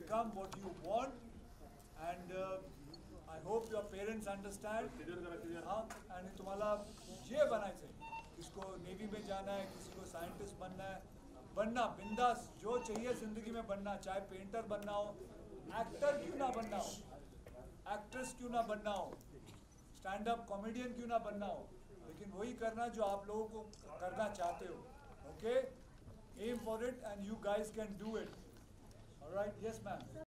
become what you want, and I hope your parents understand. हाँ, and तुम्हाला जे बनायचं है, किसको नेवी में जाना है, किसी को साइंटिस्ट बनना है, बनना बिंदास, जो चाहिए जिंदगी में बनना, चाहे पेंटर बनना हो, एक्टर क्यों ना बनना हो, एक्ट्रेस क्यों ना बनना हो, स्टैंड अप कॉमेडियन क्यों ना बनना हो, लेकिन वही करना जो आप लोगों को करना चाहते हो. Okay, aim for it and you guys can do it. Alright, yes ma'am.